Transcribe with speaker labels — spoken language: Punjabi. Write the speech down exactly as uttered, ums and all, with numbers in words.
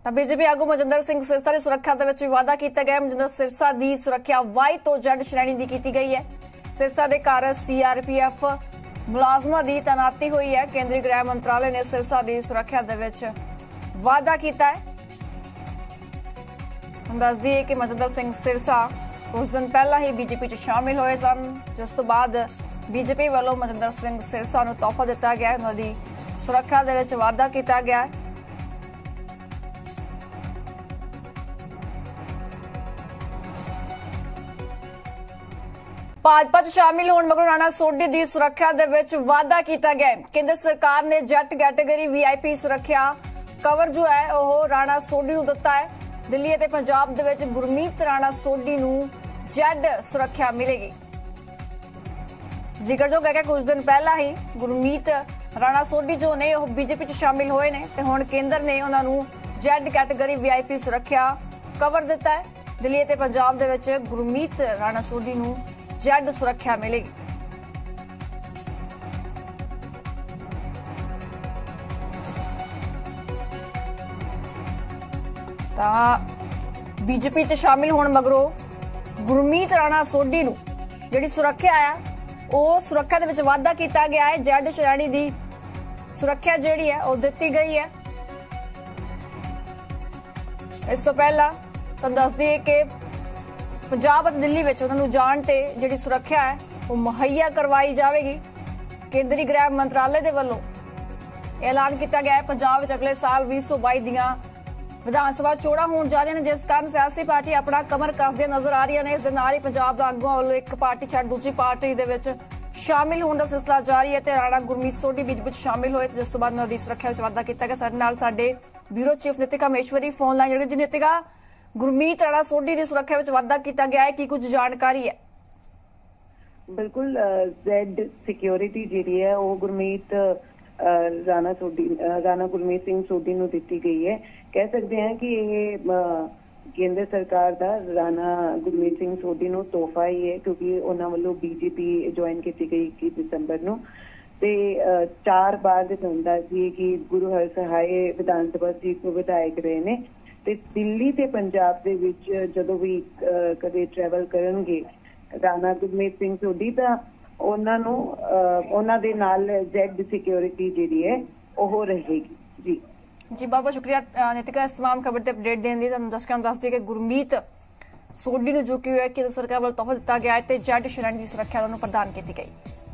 Speaker 1: ਤਾਂ ਬੀਜੇਪੀ ਆਗੂ ਮਨਜਿੰਦਰ ਸਿੰਘ ਸਿਰਸਾ ਦੀ ਸੁਰੱਖਿਆ ਦੇ ਵਿੱਚ ਵਾਅਦਾ ਕੀਤਾ ਗਿਆ। ਮਨਜਿੰਦਰ ਸਿਰਸਾ ਦੀ ਸੁਰੱਖਿਆ ਵਾਈ ਤੋਂ ਜ਼ੈਡ ਸ਼੍ਰੇਣੀ ਦੀ ਕੀਤੀ ਗਈ ਹੈ। ਸਿਰਸਾ ਦੇ ਘਰ ਸੀਆਰਪੀਐਫ ਮੁਲਾਜ਼ਮਾਂ ਦੀ ਤੈਨਾਤੀ ਹੋਈ ਹੈ। ਕੇਂਦਰੀ ਗ੍ਰਹਿ ਮੰਤਰਾਲੇ ਨੇ ਸਿਰਸਾ ਦੀ ਸੁਰੱਖਿਆ ਦੇ ਵਿੱਚ ਵਾਅਦਾ ਕੀਤਾ ਹੈ। ਹੁਣ ਦੱਸ ਦਈਏ ਕਿ ਮਨਜਿੰਦਰ ਸਿੰਘ ਸਿਰਸਾ ਕੁਝ ਦਿਨ ਪਹਿਲਾਂ ਹੀ ਬੀਜੇਪੀ 'ਚ ਸ਼ਾਮਿਲ ਹੋਏ ਸਨ, ਜਿਸ ਤੋਂ ਬਾਅਦ ਬੀਜੇਪੀ ਵੱਲੋਂ ਮਨਜਿੰਦਰ ਸਿੰਘ ਸਿਰਸਾ ਨੂੰ ਤੋਹਫਾ ਦਿੱਤਾ ਗਿਆ। ਉਹਨਾਂ ਦੀ ਸੁਰੱਖਿਆ ਦੇ ਵਿੱਚ ਵਾਅਦਾ ਕੀਤਾ ਗਿਆ ਹੈ। ਭਾਜਪਾ 'ਚ ਸ਼ਾਮਿਲ ਹੋਣ ਮਗਰੋਂ ਰਾਣਾ ਸੋਢੀ ਦੀ ਸੁਰੱਖਿਆ ਦੇ ਵਿੱਚ ਵਾਅਦਾ ਕੀਤਾ ਗਿਆ। ਕੇਂਦਰ ਸਰਕਾਰ ਨੇ ਜੱਟ ਕੈਟਾਗਰੀ ਵੀਆਈਪੀ ਸੁਰੱਖਿਆ ਕਵਰ ਜੋ ਹੈ ਉਹ ਰਾਣਾ ਸੋਢੀ ਨੂੰ ਦਿੱਤਾ ਹੈ। ਦਿੱਲੀ ਅਤੇ ਪੰਜਾਬ ਦੇ ਵਿੱਚ ਗੁਰਮੀਤ ਰਾਣਾ ਸੋਢੀ ਨੂੰ ਜੈਡ ਸੁਰੱਖਿਆ ਮਿਲੇਗੀ। ਜ਼ਿਕਰਯੋਗ ਹੈ ਕਿ ਕੁਝ ਦਿਨ ਪਹਿਲਾਂ ਹੀ ਗੁਰਮੀਤ ਰਾਣਾ ਸੋਢੀ ਜੋ ਨੇ ਉਹ ਬੀਜੇਪੀ 'ਚ ਸ਼ਾਮਿਲ ਹੋਏ ਨੇ ਤੇ ਹੁਣ ਕੇਂਦਰ ਨੇ ਉਹਨਾਂ ਨੂੰ ਜੈਡ ਕੈਟਾਗਰੀ ਵੀਆਈਪੀ ਸੁਰੱਖਿਆ ਕਵਰ ਦਿੱਤਾ ਹੈ। ਦਿੱਲੀ ਅਤੇ ਪੰਜਾਬ ਦੇ ਵਿੱਚ ਗੁਰਮੀਤ ਰਾਣਾ ਸੋਢੀ ਨੂੰ ਜੈਡ ਸੁਰੱਖਿਆ ਮਿਲੇਗੀ। ਤਾਂ ਬੀਜੇਪੀ 'ਚ ਸ਼ਾਮਿਲ ਹੋਣ ਮਗਰੋਂ ਗੁਰਮੀਤ ਰਾਣਾ ਸੋਢੀ ਨੂੰ ਜਿਹੜੀ ਸੁਰੱਖਿਆ ਆ ਉਹ ਸੁਰੱਖਿਆ ਦੇ ਵਿੱਚ ਵਾਅਦਾ ਕੀਤਾ ਗਿਆ ਹੈ। ਜੈਡ ਸ਼੍ਰੇਣੀ ਦੀ ਸੁਰੱਖਿਆ ਜਿਹੜੀ ਹੈ ਉਹ ਦਿੱਤੀ ਗਈ ਹੈ। ਇਸ ਤੋਂ ਪਹਿਲਾਂ ਤੁਹਾਨੂੰ ਦੱਸ ਦਈਏ ਕਿ ਪੰਜਾਬ ਅਤੇ ਦਿੱਲੀ ਵਿੱਚ ਉਹਨਾਂ ਨੂੰ ਜਾਣ ਤੇ ਜਿਹੜੀ ਸੁਰੱਖਿਆ ਹੈ ਉਹ ਮੁਹੱਈਆ ਕਰਵਾਈ ਜਾਵੇਗੀ। ਕੇਂਦਰੀ ਗ੍ਰਹਿ ਮੰਤਰਾਲੇ ਦੇ ਵੱਲੋਂ ਐਲਾਨ ਕੀਤਾ ਗਿਆ ਹੈ ਪੰਜਾਬ ਵਿੱਚ ਅਗਲੇ ਸਾਲ ਵੀਹ ਸੌ ਬਾਈ ਦੀਆਂ ਵਿਧਾਨ ਸਭਾ ਚੋਣਾਂ ਹੋਣ ਜਾ ਰਹੀਆਂ ਨੇ, ਜਿਸ ਕਾਰਨ ਸਿਆਸੀ ਪਾਰਟੀ ਆਪਣਾ ਕਮਰ ਕੱਸਦੀਆਂ ਨਜ਼ਰ ਆ ਰਹੀਆਂ ਨੇ। ਇਸ ਦੇ ਨਾਲ ਹੀ ਪੰਜਾਬ ਦਾ ਆਗੂਆਂ ਵੱਲੋਂ ਇੱਕ ਪਾਰਟੀ ਛੱਡ ਦੂਜੀ ਪਾਰਟੀ ਦੇ ਵਿੱਚ ਸ਼ਾਮਿਲ ਹੋਣ ਦਾ ਸਿਲਸਿਲਾ ਜਾਰੀ ਹੈ ਤੇ ਰਾਣਾ ਗੁਰਮੀਤ ਸੋਢੀ ਬੀਜੇਪੀ ਵਿੱਚ ਸ਼ਾਮਿਲ ਹੋਏ, ਜਿਸ ਤੋਂ ਬਾਅਦ ਉਹਨਾਂ ਦੀ ਸੁਰੱਖਿਆ ਵਿੱਚ ਵਾਧਾ ਕੀਤਾ ਗਿਆ। ਸਾਡੇ ਨਾਲ ਸਾਡੇ bureau chief Nitika Maheshwari phone line ਜਿਹੜੇ ਜੀ। ਨਿਤਿਕਾ, ਗੁਰਮੀਤ ਰਾਣਾ ਸੋਢੀ ਦੀ ਸੁਰੱਖਿਆ ਵਿੱਚ ਵਾਧਾ ਕੀਤਾ ਗਿਆ ਹੈ, ਕੀ ਕੁਝ ਜਾਣਕਾਰੀ ਹੈ?
Speaker 2: ਬਿਲਕੁਲ, ਜ਼ੈਡ ਸਿਕਿਉਰਿਟੀ ਜਿਹੜੀ ਹੈ ਉਹ ਗੁਰਮੀਤ ਰਾਣਾ ਸੋਢੀ ਰਾਣਾ ਗੁਰਮੀਤ ਸਿੰਘ ਸੋਢੀ ਨੂੰ ਦਿੱਤੀ ਗਈ ਹੈ। ਕਹਿ ਸਕਦੇ ਹਾਂ ਕਿ ਇਹ ਕੇਂਦਰ ਸਰਕਾਰ ਦਾ ਰਾਣਾ ਗੁਰਮੀਤ ਸਿੰਘ ਸੋਢੀ ਨੂੰ ਤੋਹਫਾ ਹੀ ਹੈ, ਕਿਉਂਕਿ ਉਹਨਾਂ ਵੱਲੋਂ ਬੀਜੇਪੀ ਜੁਆਇਨ ਕੀਤੀ ਗਈ ਇੱਕੀ ਦਸੰਬਰ ਨੂੰ ਤੇ ਚਾਰ ਵਾਰ ਦੇ ਹੁੰਦਾ ਸੀ ਕਿ ਗੁਰੂ ਹਰਸਹਾਏ ਵਿਧਾਨ ਸਭਾ ਸੀਟ ਤੋਂ ਵਿਧਾਇਕ ਰਹੇ ਨੇ ਤੇ ਦਿੱਲੀ ਤੇ ਪੰਜਾਬ ਦੇ ਵਿੱਚ ਜਦੋਂ ਵੀ ਕਦੇ ਟਰੈਵਲ ਕਰਨਗੇ ਰਾਣਾ ਗੁਰਮੀਤ ਸਿੰਘ ਸੋਢੀ ਤਾਂ ਉਹਨਾਂ ਨੂੰ ਉਹਨਾਂ ਦੇ ਨਾਲ ਜ਼ੈਡ ਸਿਕਿਉਰਿਟੀ ਜਿਹੜੀ ਹੈ ਉਹ ਰਹੇਗੀ। ਜੀ
Speaker 1: ਜੀ ਬਹੁਤ ਬਹੁਤ ਸ਼ੁਕਰੀਆ ਨਿਤਿਕਾ ਇਸ तमाम ਖਬਰ ਤੇ ਅਪਡੇਟ ਦੇਣ ਦੀ। ਤੁਹਾਨੂੰ ਦਰਸ਼ਕਾਂ ਨੂੰ ਦੱਸ ਦਈਏ ਕਿ ਗੁਰਮੀਤ ਸੋਢੀ ਨੂੰ ਜੋ ਕਿ ਹੋਇਆ ਕਿ ਸਰਕਾਰ ਵੱਲੋਂ ਤੋਹਫਾ ਦਿੱਤਾ ਗਿਆ ਹੈ ਤੇ ਜੈਡ ਸ਼੍ਰੇਣੀ ਦੀ ਸੁਰੱਖਿਆ ਨੂੰ ਪ੍ਰਦਾਨ ਕੀਤੀ ਗਈ।